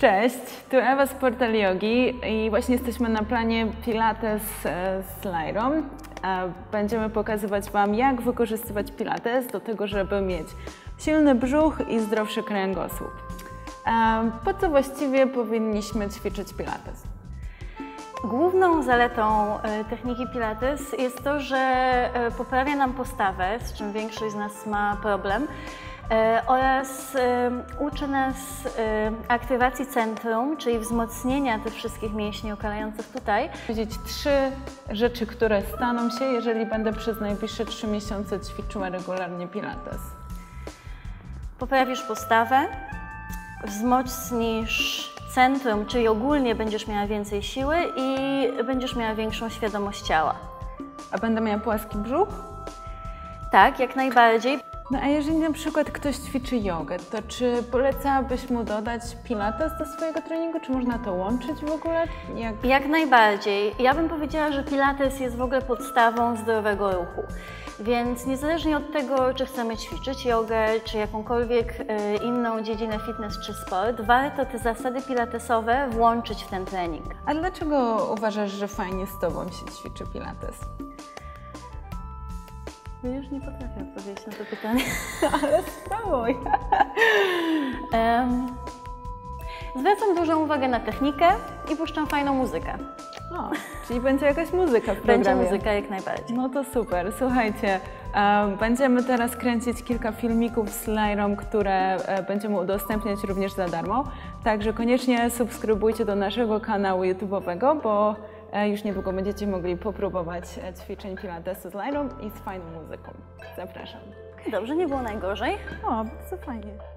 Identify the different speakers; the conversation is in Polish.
Speaker 1: Cześć, tu Ewa z Portal Yogi i właśnie jesteśmy na planie Pilates z Lairą. Będziemy pokazywać Wam, jak wykorzystywać Pilates do tego, żeby mieć silny brzuch i zdrowszy kręgosłup. Po co właściwie powinniśmy ćwiczyć Pilates?
Speaker 2: Główną zaletą techniki Pilates jest to, że poprawia nam postawę, z czym większość z nas ma problem, oraz uczy nas aktywacji centrum, czyli wzmocnienia tych wszystkich mięśni okalających tutaj.
Speaker 1: Powiedzieć 3 rzeczy, które staną się, jeżeli będę przez najbliższe 3 miesiące ćwiczyła regularnie Pilates.
Speaker 2: Poprawisz postawę, wzmocnisz centrum, czyli ogólnie będziesz miała więcej siły i będziesz miała większą świadomość ciała.
Speaker 1: A będę miała płaski brzuch?
Speaker 2: Tak, jak najbardziej.
Speaker 1: No a jeżeli na przykład ktoś ćwiczy jogę, to czy polecałabyś mu dodać Pilates do swojego treningu? Czy można to łączyć w ogóle?
Speaker 2: Jak najbardziej. Ja bym powiedziała, że Pilates jest w ogóle podstawą zdrowego ruchu. Więc niezależnie od tego, czy chcemy ćwiczyć jogę, czy jakąkolwiek inną dziedzinę fitness czy sport, warto te zasady pilatesowe włączyć w ten trening.
Speaker 1: A dlaczego uważasz, że fajnie z Tobą się ćwiczy Pilates?
Speaker 2: Ja już nie potrafię odpowiedzieć na to pytanie.
Speaker 1: Ale spróbuj!
Speaker 2: Zwracam dużą uwagę na technikę i puszczam fajną muzykę.
Speaker 1: O, czyli będzie jakaś muzyka w programie.
Speaker 2: Będzie muzyka jak najbardziej.
Speaker 1: No to super. Słuchajcie, będziemy teraz kręcić kilka filmików z Lairą, które będziemy udostępniać również za darmo. Także koniecznie subskrybujcie do naszego kanału YouTube'owego, bo już niedługo będziecie mogli popróbować ćwiczeń Pilatesu z Lairą i z fajną muzyką. Zapraszam.
Speaker 2: Dobrze, nie było najgorzej.
Speaker 1: O, bardzo fajnie.